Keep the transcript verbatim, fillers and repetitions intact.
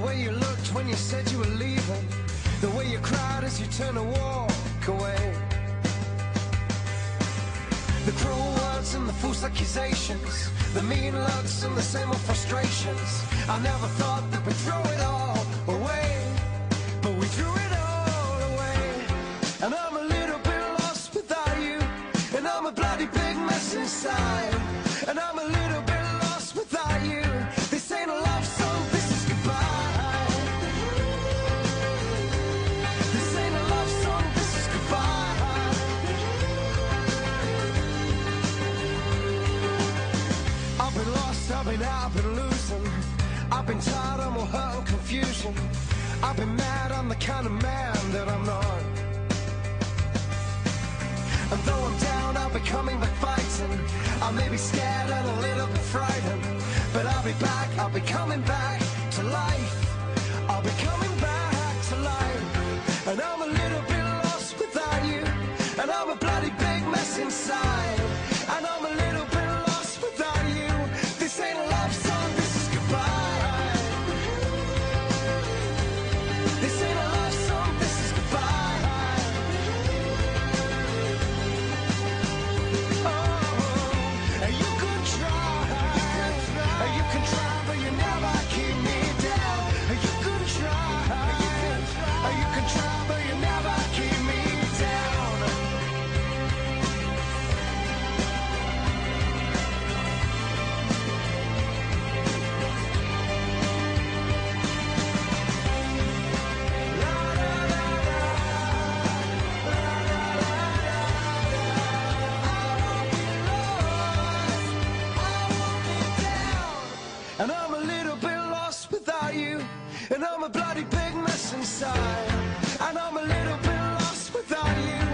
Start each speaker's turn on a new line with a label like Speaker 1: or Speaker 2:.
Speaker 1: way you looked when you said you were leaving, the way you cried as you turned to walk away, the cruel words and the false accusations, the mean looks and the same old frustrations. I never thought that we'd throw it all away, but we threw it all away. And I'm a little bit lost without you, and I'm a bloody big mess inside. And I'm a little bit lost without you. This ain't a love song, this is goodbye. This ain't a love song, this is goodbye. I've been lost, I've been out, I've been losing. I've been tired, I'm all hurt and confusion. I've been mad, I'm the kind of man that I'm not. And though I'm down, I'll be coming back fighting. I may be scared and a little bit frightened, but I'll be back, I'll be coming back to life. I'll be coming back to life. And I'm a little bit lost without you, and I'm a bloody big mess inside. And I'm a little bit lost without you. This ain't a love song, this is goodbye. This ain't a love song, this is goodbye. Oh, and you could try, and you can try, but you never keep me down. And you could try, and you can try, but you never keep me down. And I'm a little bit lost without you, and I'm a bloody big mess inside. And I'm a little bit lost without you.